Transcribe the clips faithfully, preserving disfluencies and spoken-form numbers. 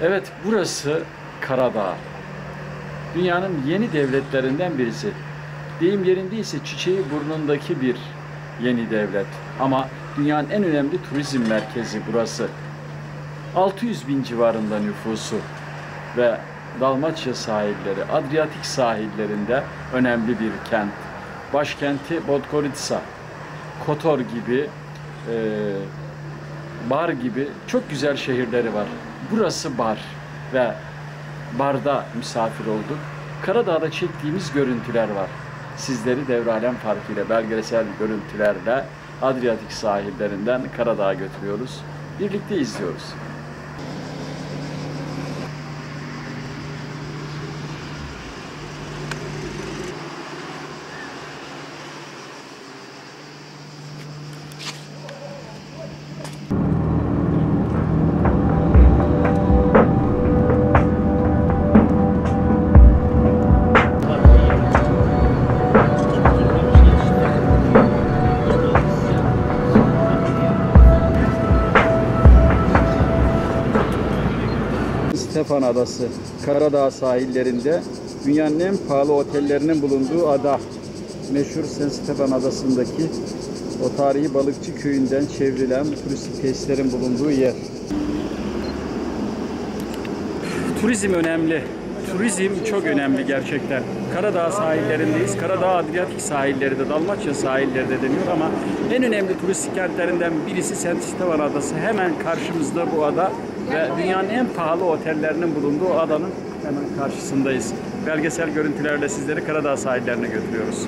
Evet, burası Karadağ. Dünyanın yeni devletlerinden birisi. Deyim yerindeyse çiçeği burnundaki bir yeni devlet. Ama dünyanın en önemli turizm merkezi burası. altı yüz bin civarında nüfusu ve Dalmaçya sahilleri, Adriyatik sahillerinde önemli bir kent. Başkenti Podgorica, Kotor gibi, e, Bar gibi çok güzel şehirleri var. Burası Bar ve Bar'da misafir olduk. Karadağ'da çektiğimiz görüntüler var. Sizleri Devralem Parkı ile belgesel görüntülerle Adriyatik sahillerinden Karadağ'a götürüyoruz. Birlikte izliyoruz. Stefan Adası, Karadağ sahillerinde dünyanın en pahalı otellerinin bulunduğu ada. Meşhur Saint Stefan Adası'ndaki o tarihi balıkçı köyünden çevrilen turistik tesislerin bulunduğu yer. Turizm önemli. Turizm çok önemli gerçekten. Karadağ sahillerindeyiz. Karadağ Adriyatik sahilleri de, Dalmaçya sahilleri de deniyor ama en önemli turistik kentlerinden birisi Saint Stefan Adası. Hemen karşımızda bu ada ve dünyanın en pahalı otellerinin bulunduğu adanın hemen karşısındayız. Belgesel görüntülerle sizleri Karadağ sahillerine götürüyoruz.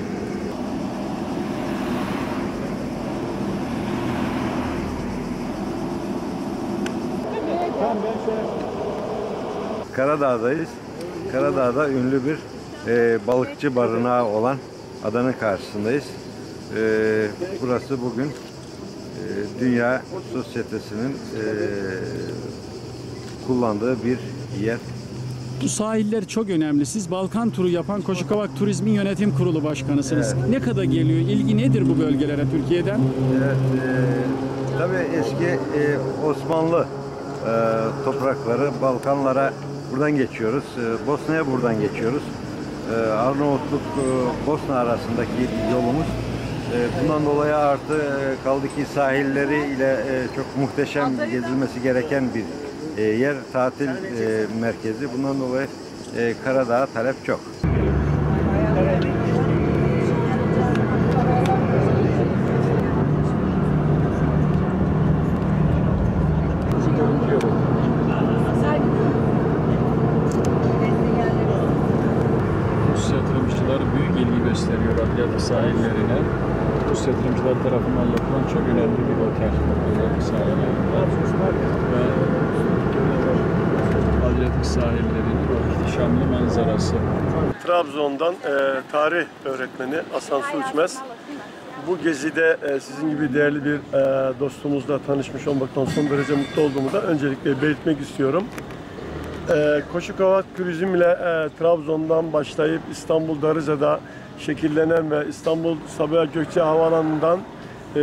Karadağ'dayız. Karadağ'da ünlü bir e, balıkçı barınağı olan adanın karşısındayız. E, burası bugün e, Dünya Sosyetesi'nin e, kullandığı bir yer. Bu sahiller çok önemli. Siz Balkan turu yapan Koşukavak Turizm'in yönetim kurulu başkanısınız. Evet. Ne kadar geliyor? İlgi nedir bu bölgelere Türkiye'den? Evet, e, tabii eski e, Osmanlı e, toprakları, Balkanlara buradan geçiyoruz. E, Bosna'ya buradan geçiyoruz. E, Arnavutluk, e, Bosna arasındaki yolumuz. E, bundan dolayı artı e, kaldı ki sahilleri ile e, çok muhteşem gezilmesi gereken bir e, yer, tatil e, merkezi. Bundan dolayı e, Karadağ'a talep çok. Rus yatırımcılar büyük ilgi gösteriyor Adriyatik sahillerine. Rus yatırımcılar tarafından yapılan çok önemli bir otel Adriyatik sahillerinde. Ve Adriyatik sahillerinin o ihtişamlı manzarası. Trabzon'dan e, tarih öğretmeni Hasan Su İçmez. Bu gezide e, sizin gibi değerli bir e, dostumuzla tanışmış olmaktan son derece mutlu olduğumu da öncelikle belirtmek istiyorum. E, Koşukavak Turizm ile e, Trabzon'dan başlayıp İstanbul Darıca'da şekillenen ve İstanbul Sabiha Gökçe Havaalanı'ndan e,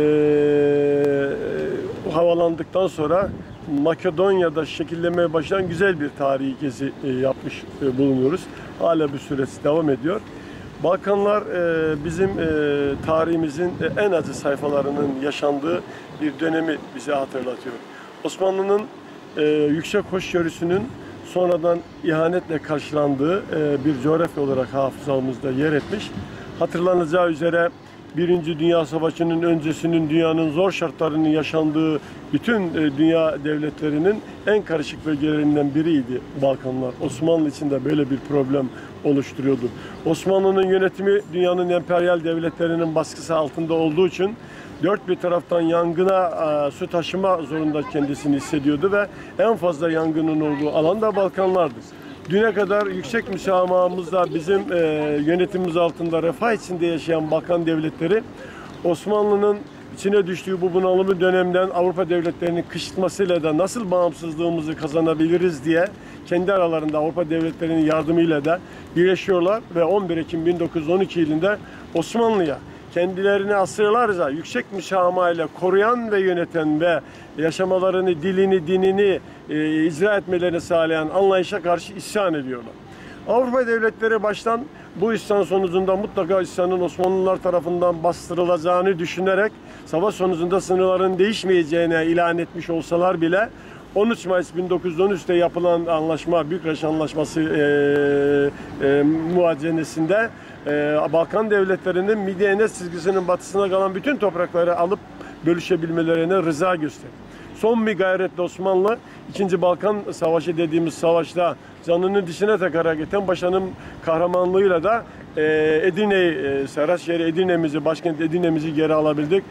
havalandıktan sonra Makedonya'da şekillenmeye başlayan güzel bir tarihi gezi e, yapmış e, bulunuyoruz. Hala bir süresi devam ediyor. Balkanlar e, bizim e, tarihimizin e, en acı sayfalarının yaşandığı bir dönemi bize hatırlatıyor. Osmanlı'nın e, yüksek hoşgörüsünün sonradan ihanetle karşılandığı e, bir coğrafya olarak hafızamızda yer etmiş. Hatırlanacağı üzere Birinci Dünya Savaşı'nın öncesinin dünyanın zor şartlarının yaşandığı bütün e, dünya devletlerinin en karışık bölgelerinden biriydi Balkanlar. Osmanlı için de böyle bir problem oluşturuyordu. Osmanlı'nın yönetimi dünyanın emperyal devletlerinin baskısı altında olduğu için dört bir taraftan yangına e, su taşıma zorunda kendisini hissediyordu ve en fazla yangının olduğu alan da Balkanlardı. Düne kadar yüksek müsamahımızla bizim e, yönetimimiz altında refah içinde yaşayan Balkan devletleri Osmanlı'nın içine düştüğü bu bunalımlı dönemden Avrupa devletlerinin kışkırtmasıyla da nasıl bağımsızlığımızı kazanabiliriz diye kendi aralarında Avrupa devletlerinin yardımıyla da birleşiyorlar ve on bir Ekim bin dokuz yüz on iki yılında Osmanlı'ya kendilerini asırlarca yüksek müşahamayla koruyan ve yöneten ve yaşamalarını, dilini, dinini e, icra etmelerini sağlayan anlayışa karşı isyan ediyorlar. Avrupa devletleri baştan bu isyan sonucunda mutlaka isyanın Osmanlılar tarafından bastırılacağını düşünerek savaş sonucunda sınırların değişmeyeceğine ilan etmiş olsalar bile on üç Mayıs bin dokuz yüz on üç'te yapılan anlaşma, Bükreş Anlaşması e, e, muayenesinde e, Balkan devletlerinin Midye Enes çizgisinin batısına kalan bütün toprakları alıp bölüşebilmelerine rıza gösterdi. Son bir gayretle Osmanlı ikinci Balkan Savaşı dediğimiz savaşta canını dişine takarak Ethem Paşa'nın kahramanlığıyla da e, Edirne'yi, e, Saraçheri Edirne'mizi, başkent Edirne'mizi geri alabildik.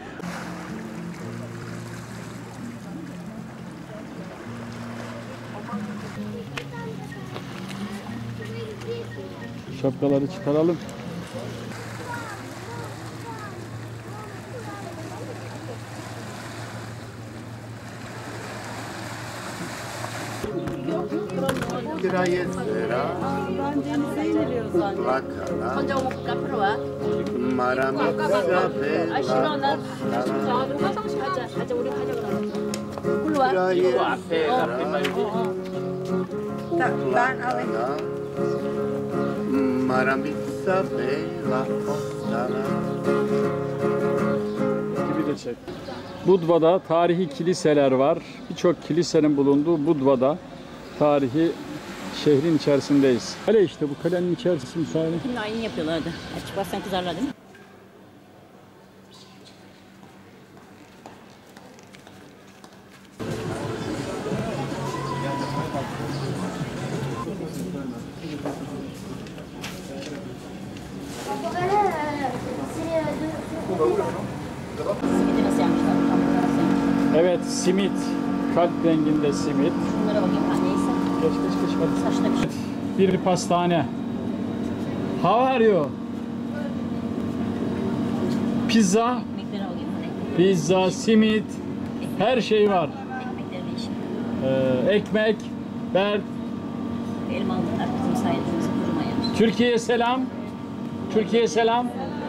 Şapkaları çıkaralım. Ben denize iniliyor zannediyorum. 혼자 오고 카페로 와. 마람이 아 싫어 난 화장실 가자. 가자 우리 가자 그러면. 일로 와. 이거 앞에 앞에 말고. Ben alayım. 마람이 사베라 오사라 Gibi de çek. Budva'da tarihi kiliseler var. Birçok kilisenin bulunduğu Budva'da tarihi şehrin içerisindeyiz. Kale işte bu kalenin içerisi müsaade. Şimdi aynı yapıyorlardı. Açık bassan kızarlar değil mi? Simidi nasıl yapmışlar? Hamurları nasıl yapmışlar? Evet, simit. Kalp renginde simit. Bunlara bakayım ha neyse. Geç geç geç hadi. Saçta bir şey. Bir pastane. How are you? Pizza, Ekmeklere bakayım. Ekmek. pizza, simit, her şey var. Ekmekleri değişik. Ee, ekmek, ber. Elmalılar bizim sayemizde kurumaya. Türkiye'ye selam. Türkiye'ye selam.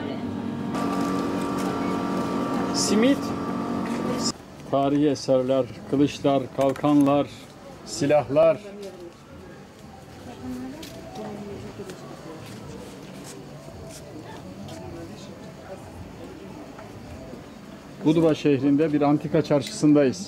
Simit. Tarihi eserler, kılıçlar, kalkanlar, silahlar. Budva şehrinde bir antika çarşısındayız.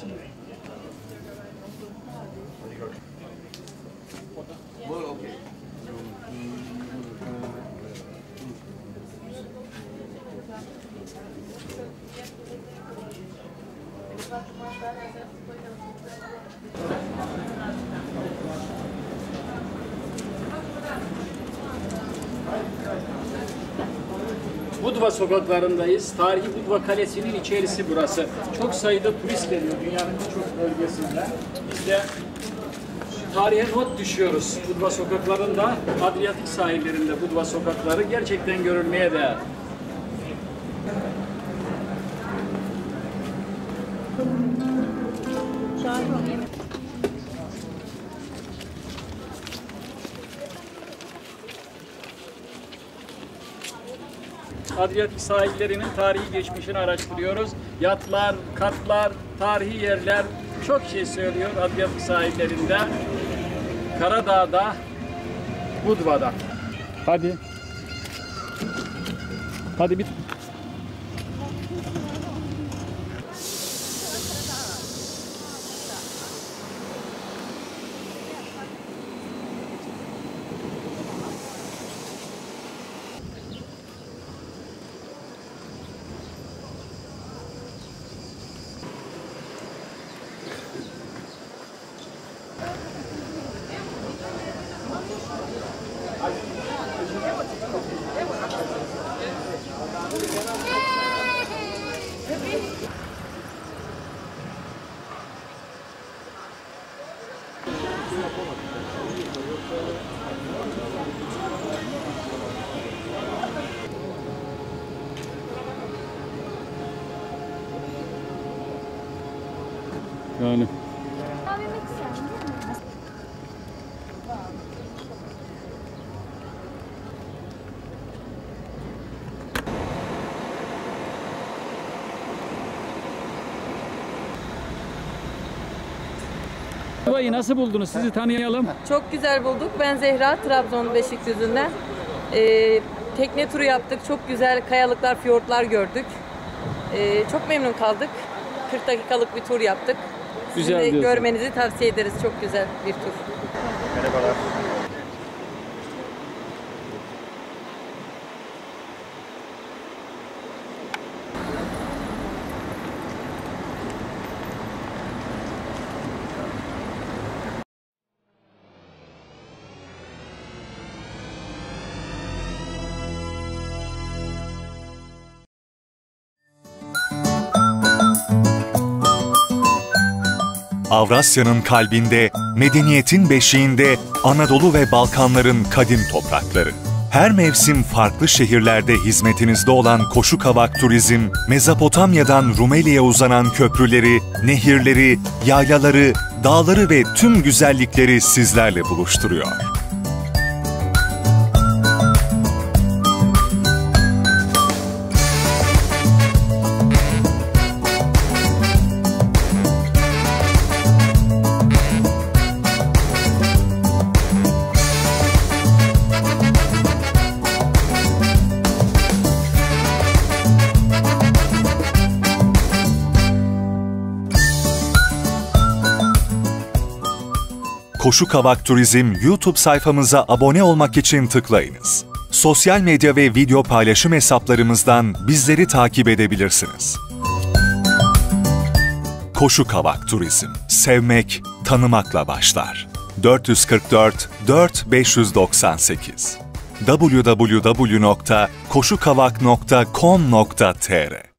Budva sokaklarındayız. Tarihi Budva Kalesi'nin içerisi burası. Çok sayıda turist geliyor dünyanın birçok bölgesinden. Biz de tarihe not düşüyoruz. Budva sokaklarında, Adriyatik sahillerinde Budva sokakları gerçekten görülmeye değer. Adriyatik sahillerinin tarihi geçmişini araştırıyoruz. Yatlar, katlar, tarihi yerler çok şey söylüyor Adriyatik sahillerinde. Karadağ'da, Budva'da. Hadi. Hadi bit. Yani. Tuva'yı nasıl buldunuz? Sizi tanıyalım. Çok güzel bulduk. Ben Zehra, Trabzon Beşikdüzü'nden. Ee, tekne turu yaptık. Çok güzel kayalıklar, fiyortlar gördük. Ee, çok memnun kaldık. kırk dakikalık bir tur yaptık. Sizin Güzel de diyorsun. görmenizi tavsiye ederiz. Çok güzel bir tur. Merhabalar. Avrasya'nın kalbinde, medeniyetin beşiğinde Anadolu ve Balkanların kadim toprakları. Her mevsim farklı şehirlerde hizmetinizde olan Koşukavak Turizm, Mezopotamya'dan Rumeli'ye uzanan köprüleri, nehirleri, yaylaları, dağları ve tüm güzellikleri sizlerle buluşturuyor. Koşukavak Turizm YouTube sayfamıza abone olmak için tıklayınız. Sosyal medya ve video paylaşım hesaplarımızdan bizleri takip edebilirsiniz. Koşukavak Turizm, sevmek, tanımakla başlar. dört yüz kırk dört dört beş yüz doksan sekiz w w w nokta koşukavak nokta com nokta t r